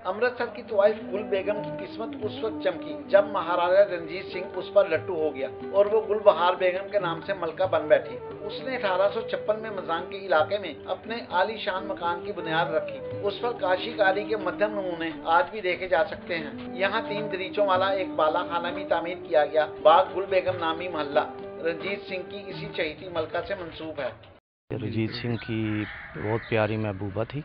अमृतसर की तवाइफ गुल बेगम की किस्मत उस वक्त चमकी जब महाराजा रणजीत सिंह उस पर लट्टू हो गया और वो गुलबहार बेगम के नाम से मलका बन बैठी। उसने 1856 में मजांग के इलाके में अपने आलीशान मकान की बुनियाद रखी। उस पर काशी कारी के मध्यम नमूने आज भी देखे जा सकते हैं। यहाँ 3 दरीचों वाला एक बाला खाना भी तामीर किया गया। बाग गुल बेगम नामी मोहल्ला रणजीत सिंह की इसी चहेती मलका से मंसूब है। रणजीत सिंह की बहुत प्यारी महबूबा थी,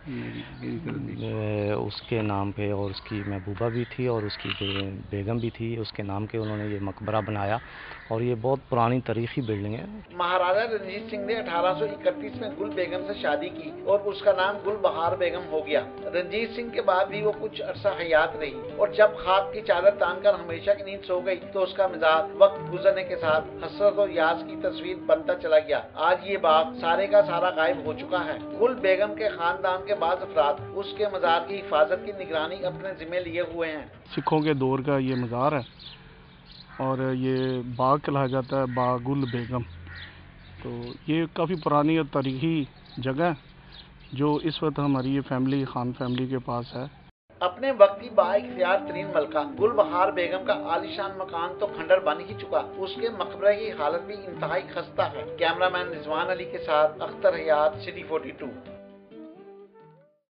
उसके नाम पे, और उसकी महबूबा भी थी और उसकी बेगम भी थी। उसके नाम के उन्होंने ये मकबरा बनाया और ये बहुत पुरानी तारीखी बिल्डिंग है। महाराजा रणजीत सिंह ने 1831 में गुल बेगम से शादी की और उसका नाम गुलबहार बेगम हो गया। रणजीत सिंह के बाद भी वो कुछ अरसा हयात रही और जब खाक की चादर तानकर हमेशा की नींद सो गई तो उसका मिजाज वक्त गुजरने के साथ हसरत और यास की तस्वीर बनता चला गया। आज ये बाग सारे का सारा गायब हो चुका है। गुल बेगम के खानदान के बाद अफराद उसके मजार की हिफाजत की निगरानी अपने जिम्मे लिए हुए हैं। सिखों के दौर का ये मजार है और ये बाग कहलाया जाता है, बाग गुल बेगम। तो ये काफ़ी पुरानी और तारीखी जगह है जो इस वक्त हमारी ये फैमिली, खान फैमिली के पास है। अपने वक्त की बाइख्तियार तरीन मलका गुलबहार बेगम का आलीशान मकान तो खंडर बन ही चुका, उसके मकबरे की हालत भी इंतहाई खस्ता है। कैमरामैन रिजवान अली के साथ अख्तर हयात, सिटी 42।